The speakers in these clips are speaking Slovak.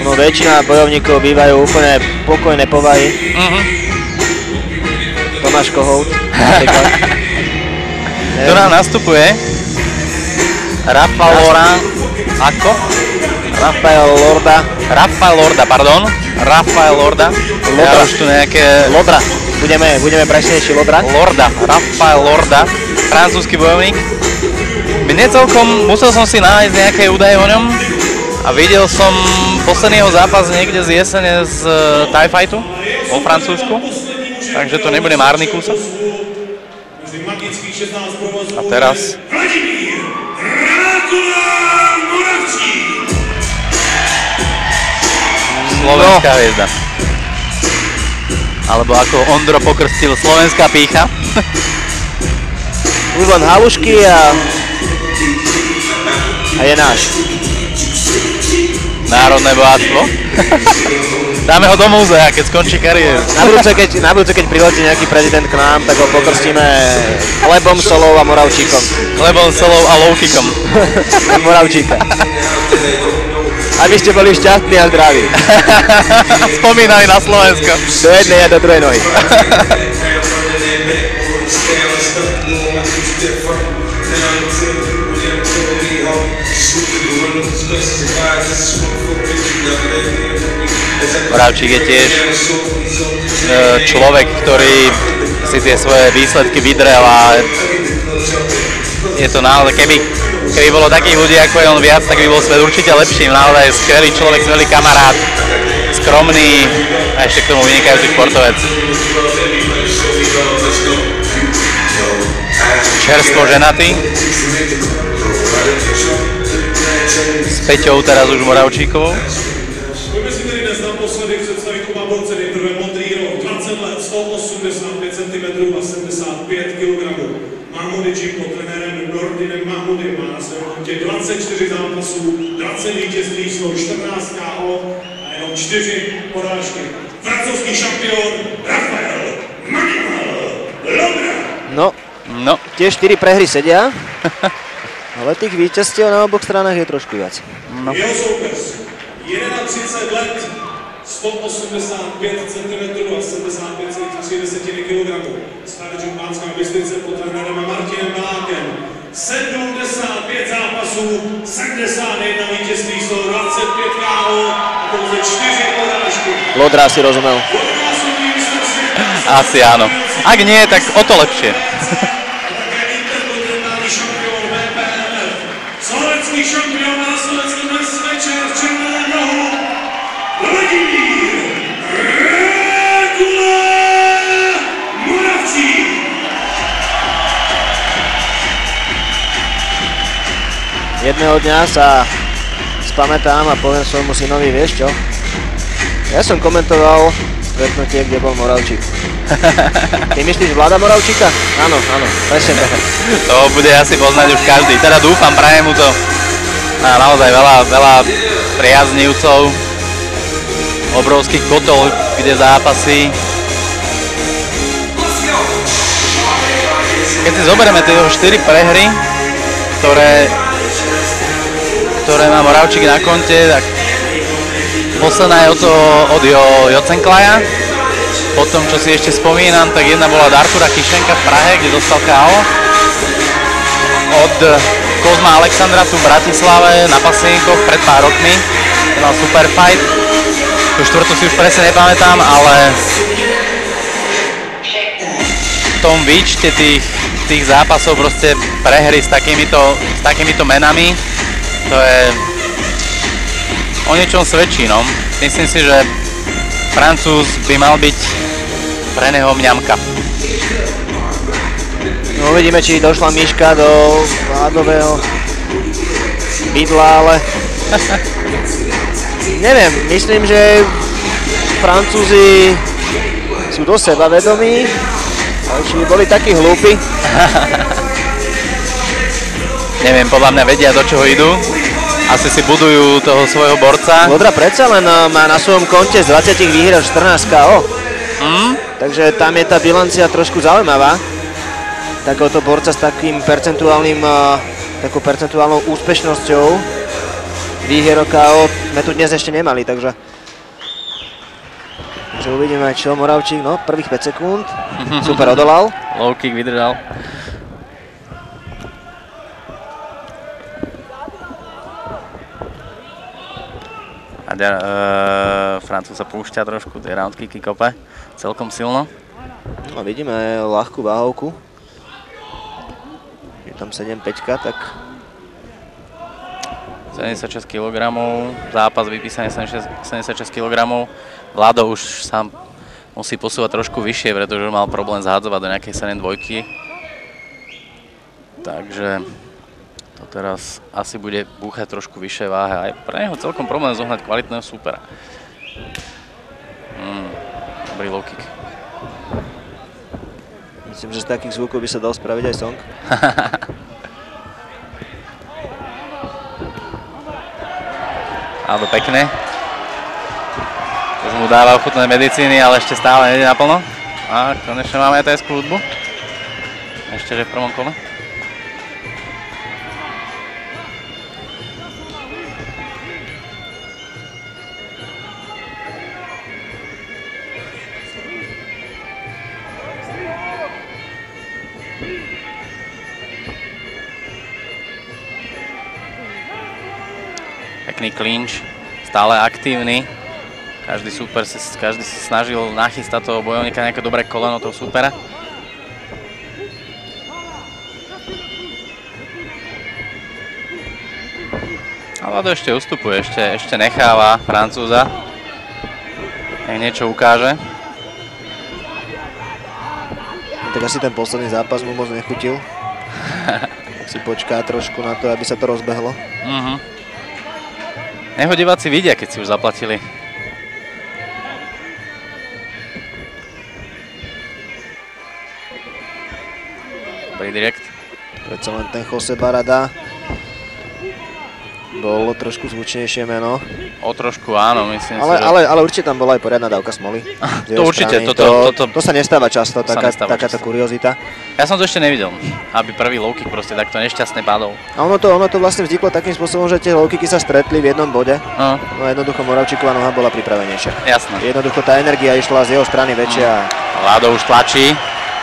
No väčšina bojovníkov bývajú úplne pokojné povahy. Tomáš Kohout napríklad. Kto nám nastupuje? Rafael Lorda. Ja už tu nejaké... Lodra. Budeme presnejší Lodra. Rafael Lorda. Francúzsky bojovník. Mne celkom, musel som si nájsť nejaké údaje o ňom a videl som posledný jeho zápas niekde z jesene z Thai Fightu vo Francúzsku, takže to nebude márny kúsok. A teraz... Slovenská hviezda. Alebo ako Ondro pokrstil, slovenská pýcha. Už len halušky a je náš. Národné bohatstvo. Dáme ho do múzea, keď skončí kariéru. Na budúce, keď priletí nejaký prezident k nám, tak ho pokrstíme chlebom, solou a moravčíkom. Chlebom, solou a lovkikom. Moravčíka. Aby ste boli šťastní a zdraví. Spomínali na Slovensko. Do jednej a do druhej nohy. Moravčík je tiež človek, ktorý si tie svoje výsledky vydrel a je to naozaj, keby bolo takých ľudí ako je on viac, tak by bol svet určite lepším. Naozaj skvelý človek, skvelý kamarát, skromný a ešte k tomu vynikajúci športovec. Čerstvo ženatý. S Peťou teraz už Moravčíkovou. Pojďme si tedy dnes naposledy představit oba borce. Nejprve modrý roh, 20 let, 185 cm a 75 kg. Mahmoudjim pod trenérem Nordinem Mahmoudem má na svém kontě 24 zápasů, 20 vítězství, 114 KO a jenom 4 porážky. Francouzský šampion Rafael Lodra. No, tie 4 prehry sedia, ale tých víťazstiev na oboch stranách je trošku viac. No. Jeho soupeř, 31 let, 185 cm a 75,3 kg. Stávající Pánská Bystrice pod trenérem Martinem Belákem. 75 zápasů, 71 vítězství, 125 KO a pouze 4 porážky. Lodra si rozumel. Asi áno. Ak nie, tak o to lepšie. Slovenský šampión na Slovensku dnes večer v červeném rohu Vladimír Regula Moravčík. Jedného dňa sa spamätám a poviem svojmu synovi, vieš čo? Ja som komentoval stretnutie, kde bol Moravčík. Ty myslíš Vlada Moravčíka? Áno, presne. To bude asi poznať už každý. Teda dúfam, prajem mu to. Má naozaj veľa priaznivcov. Obrovských kotol, kde zápasy. Keď si zoberieme tie 4 prehry, ktoré má Moravčík na konte, tak posledná je od Jocenklaja. Potom, čo si ešte spomínam, tak jedna bola od Artura Kišenka v Prahe, kde dostal KO. Od Kozma Alexandra tu v Bratislave na Pasienkoch pred pár rokmi. Mal super fight. Tu štvrtú si už presne nepamätám, ale v tom výčte tých zápasov proste prehry s takýmito menami, to je o niečom svedčí, no. Myslím si, že Francúz by mal byť pre neho mňamka. No, uvidíme, či došla myška do vládového bydla, ale neviem, myslím, že Francúzi sú dosť sebavedomí, ale či by boli takí hlúpi. Neviem, podľa mňa vedia, do čoho idú. Asi si budujú toho svojho borca. Lodra predsa len má na svojom konte z 20 výhier 14 KO. Takže tam je tá bilancia trošku zaujímavá. Takéhoto borca s takým takou percentuálnou úspešnosťou výhier o KO sme tu dnes ešte nemali, takže uvidíme, čo Moravčík, no prvých 5 sekúnd, super odolal. Low kick vydržal. A Francúz sa púšťa trošku, tie round kicky kope celkom silno. No vidíme ľahkú váhovku. Je tam 7-5, tak 76 kg, zápas vypísaný 76 kg. Vlado už sa musí posúvať trošku vyššie, pretože mal problém zhádzovať do nejakej 7-2. Takže to teraz asi bude búchať trošku vyššie váhe. Aj pre neho celkom problém zohnať kvalitného súpera. Dobrý low kick. Myslím, že z takých zvukov by sa dal spraviť aj song. Áno, pekne. To mu dáva ochutné medicíny, ale ešte stále nejde naplno. A konečne máme aj tajskú hudbu. Ešte, že v prvom kole. Pekný clinch, stále aktívny. Každý si snažil nachystať toho bojovníka nejaké dobré koleno toho súpera. A Vlado ešte ustupuje, ešte necháva Francúza. Nech niečo ukáže. Tak asi ten posledný zápas mu moc nechutil. Si počká trošku na to, aby sa to rozbehlo. Nech ho diváci vidia, keď si už zaplatili. Dobrý direkt. Predsa len ten Jose Barada bol trošku zvučnejšie meno. O trošku áno, myslím si, ale určite tam bola aj poriadna dávka smoly. To určite, to sa nestáva často, takáto kuriozita. Ja som to ešte nevidel, aby prvý low kick proste takto nešťastne padol. A ono to vlastne vzniklo takým spôsobom, že tie low kicky sa stretli v jednom bode. No jednoducho Moravčíková noha bola pripravenejšia. Jasné. Jednoducho tá energia išla z jeho strany väčšia. Vlado už tlačí.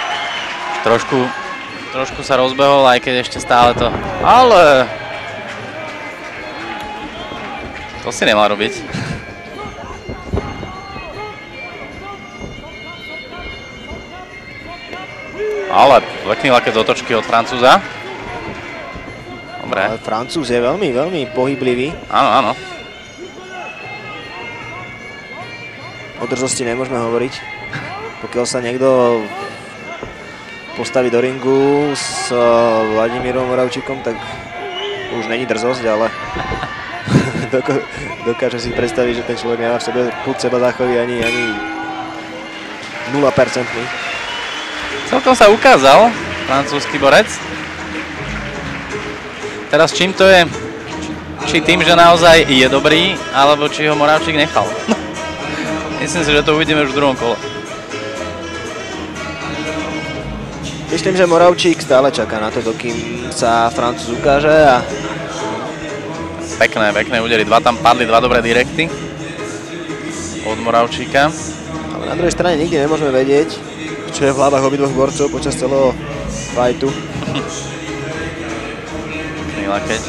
Trošku sa rozbehol, aj keď ešte stále to... Ale... To si nemal robiť. Ale pekný laket z otočky od Francúza. Dobre. Ale Francúz je veľmi, veľmi pohyblivý. Áno, áno. O drzosti nemôžeme hovoriť. Pokiaľ sa niekto postaví do ringu s Vladimírom Moravčíkom, tak už není drzosť, ale dokáže si predstaviť, že ten človek nemá v sebe púd seba záchovy ani 0%. Celkom sa ukázal francúzsky borec. Teraz čím to je? Či tým, že naozaj je dobrý, alebo či ho Moravčík nechal. Myslím si, že to uvidíme už v druhom kole. Myslím, že Moravčík stále čaká na to, dokým sa Francúz ukáže a... Pekné údery. Tam padli dva dobré direkty od Moravčíka. Ale na druhej strane nikdy nemôžeme vedieť, čo je v hlavách obidvoch borcov počas celého fightu. Lakeť.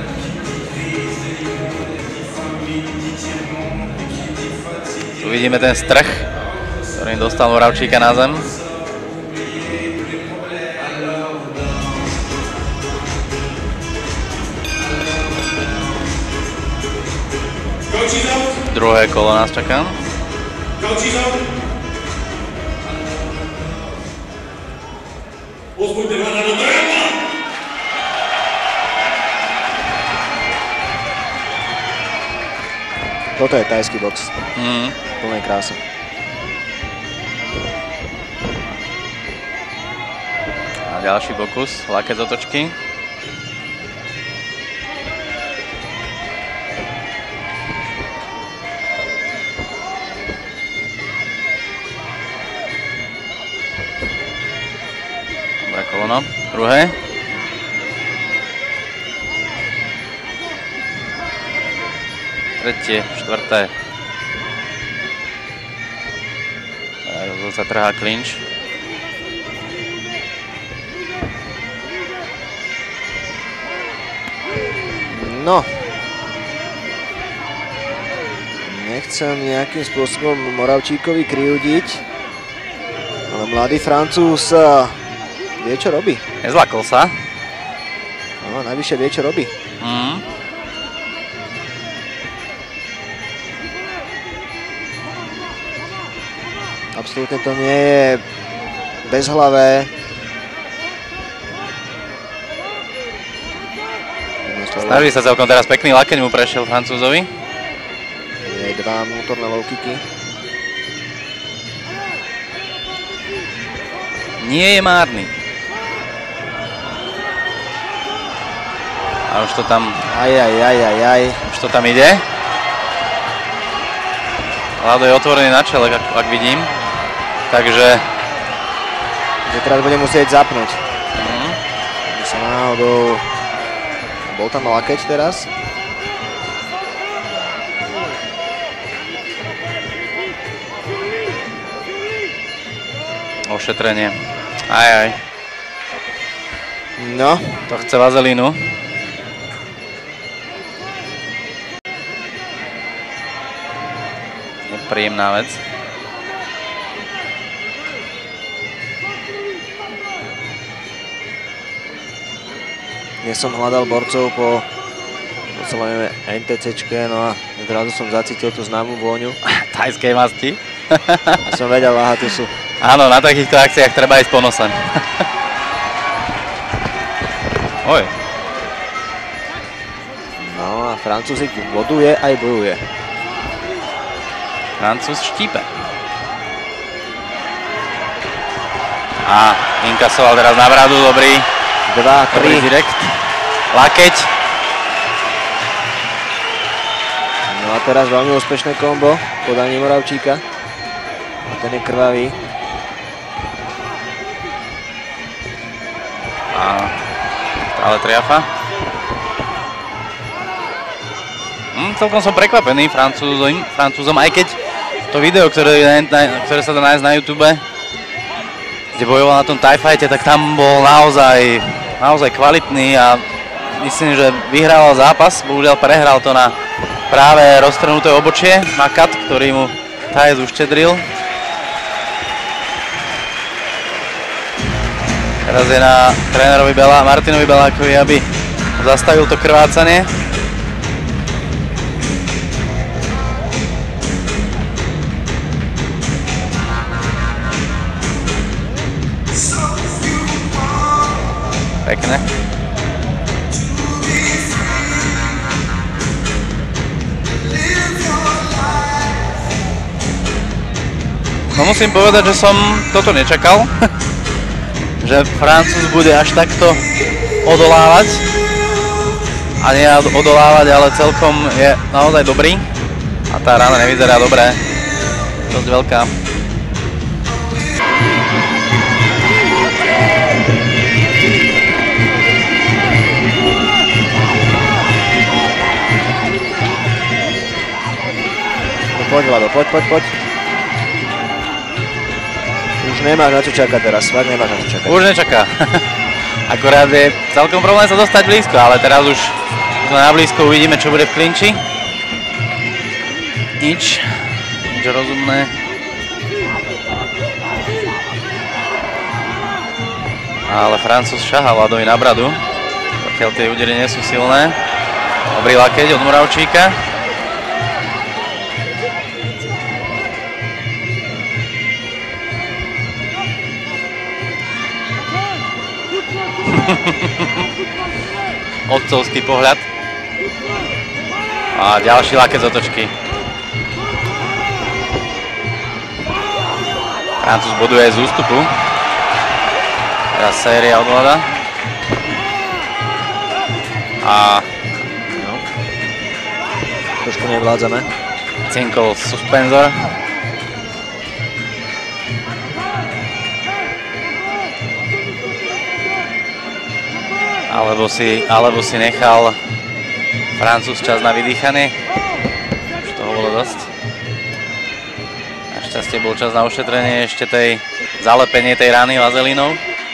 Tu vidíme ten strh, ktorým dostal Moravčíka na zem. Druhé kolo nás čaká. Toto je tajský box. Plnej krásy. A ďalší pokus, laket z otočky. Dobré kolono, druhé. tretie, štvrté. Zase trhá klinč. No. Nechcem nejakým spôsobom Moravčíkovi kriudiť, ale mladý Francúz vie, čo robí. Nezlakol sa. No, najvyššie vie, čo robí. Absolútne to nie je bezhlavé. Snaží sa celkom teraz pekný lakeň mu prešiel Francúzovi. Je dva vnútorné low kicky. Nie je márny. A už to tam... Už to tam ide. Lado je otvorený na čele, ak vidím. Takže... Teraz bude musieť zapnúť. Aby sa náhodou... Bol tam lakeť teraz. Ošetrenie. Aj. No. To chce vazelínu. Nepríjemná vec. Dnes som hľadal borcov po celé NTCčke, no a zrazu som zacítil tú známú vôňu. Thajskej masti. Som vedel, aha, tu sú. Áno, na takýchto akciách treba ísť po nose. Oj. No a Francúzik boduje aj bojuje. Francúz štípe. A inkasoval teraz na bradu, dobrý. 2-3. Direkt. Lakeť. No a teraz veľmi úspešné kombo podanie Moravčíka. A ten je krvavý. A stále triafa. Celkom som prekvapený Francúzom, aj keď to video, ktoré sa dá nájsť na YouTube, kde bojoval na tom Thai fighte, tak tam bol naozaj kvalitný a myslím, že vyhrával zápas. Bohužiaľ prehral to na práve roztrhnuté obočie, na kat, ktorý mu Thajec uštedril. Teraz je na trénerovi Martinovi Belákovi, aby zastavil to krvácanie. Pekne. No musím povedať, že som toto nečakal. Že Francúz bude až takto odolávať. A nie odolávať, ale celkom je naozaj dobrý. A tá rána nevyzerá dobré. Dosť veľká. Poď, Vlado, poď. Už nemáš na čo čakať teraz, fakt nemáš na čo čakať. Už nečaká. Akorát je celkom problém sa dostať blízko, ale teraz už na blízko uvidíme, čo bude v klinči. Nič rozumné. Ale Francúz šahá Vladovi na bradu, pokiaľ tie údery nie sú silné. Dobrý lakeť od Moravčíka. Otcovský pohľad. A ďalší lakeť z otočky. Francúz boduje z ústupu. Teraz séria od Vlada. A no. Trošku nevládzame. cinkol suspenzor. Alebo si nechal Francúz čas na vydýchanie. Ešte bol čas na ošetrenie ešte tej zalepenie tej rany vazelínou.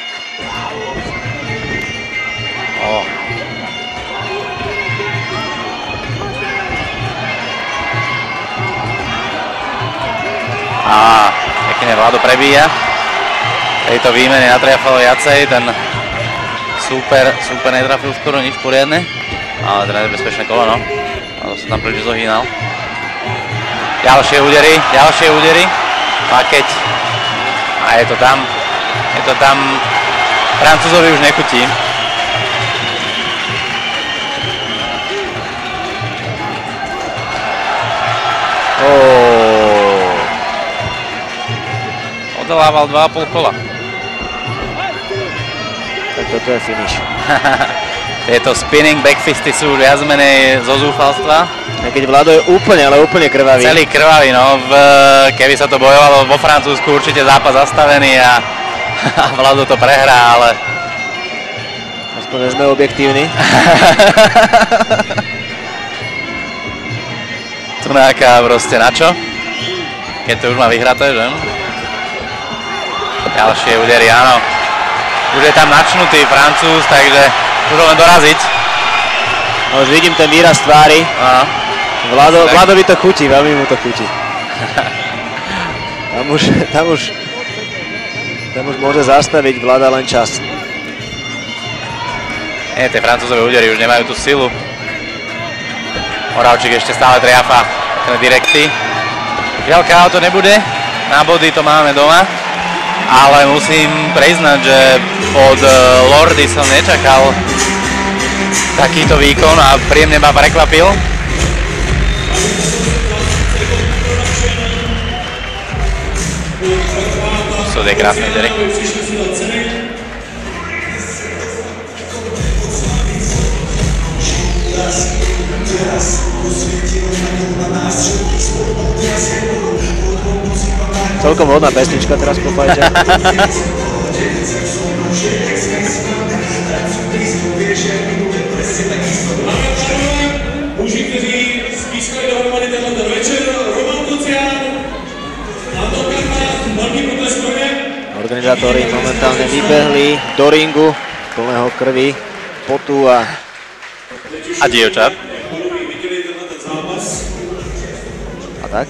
A pekne Vlado prebíja. Tejto výmene natriafalo viacej, ten super netrafil skoro nič poriadne. Ale teda nebezpečné koleno. Ale sa tam príliš zohýnal. Ďalšie údery. Pakeť. A je to tam. Francúzovi už nechutí. Odolával 2,5 kola. Tak toto je finish. Tieto spinning backfisty sú viac menej zo zúfalstva. A keď Vlado je úplne krvavý. Celý krvavý, no. Keby sa to bojovalo vo Francúzsku, určite zápas zastavený a Vlado to prehrá, ale... Aspoň sme objektívni. Tu nejaká proste na čo? Keď to už má vyhraté, že? Ďalšie údery, áno. Už je tam načnutý Francúz, takže môžu len doraziť. No, už vidím ten výraz tvári. Vladovi to chutí, veľmi mu to chutí. Tam už môže zastaviť Vlada len čas. Nie, tie francúzové údery už nemajú tú silu. Moravčík ešte stále triafa direkty. Žiaľ, KO to nebude, na body to máme doma. Ale musím priznať, že od Lordy som nečakal takýto výkon a príjemne ma prekvapil. Sú tie krásne údery. Celkom vhodná pesnička teraz po fajte. Muži, kteří spískali dohromady tenhle večer, Roman Kocián, Anton Karma, velký potlesk pro ně. Organizátori momentálne vybehli do ringu, plného krvi, potu a dievčat. A tak.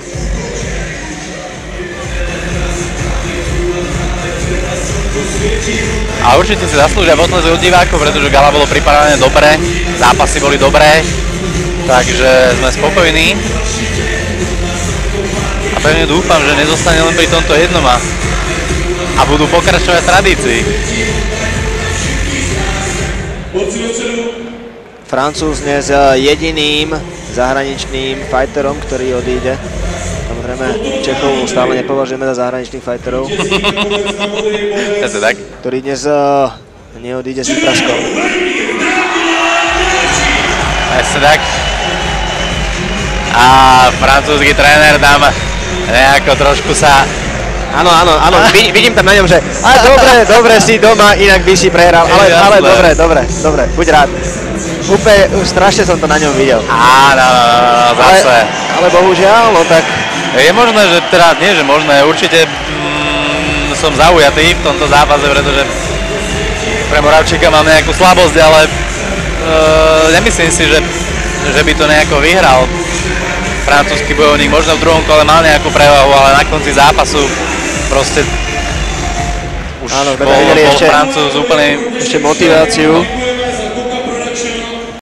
A určite si zaslúžia potlesk od divákov, pretože gala bolo pripravené dobre, zápasy boli dobré, takže sme spokojní. A pevne dúfam, že nezostane len pri tomto jednom a budú pokračovať tradícii. Francúz dnes jediným zahraničným fighterom, ktorý odíde. Samozrejme, Čechov stále nepovažujeme za zahraničných fighterov. Ktorý dnes neodíde s výpražkou. Presne tak. A francúzsky tréner tam nejako trošku sa... Áno, vidím tam na ňom, že dobre si doma, inak by si prehral, ale dobre, buď rád. Úplne strašne som to na ňom videl. Áno, zase. Ale bohužiaľ, no tak... Je možné, že teda, nie že možné, určite som zaujatý v tomto zápase, pretože pre Moravčíka mám nejakú slabosť, ale nemyslím si, že by to nejako vyhral. Francúzsky bojovník možno v druhom kole mal nejakú prevahu, ale na konci zápasu proste už bol Francúz úplne... Ešte motiváciu.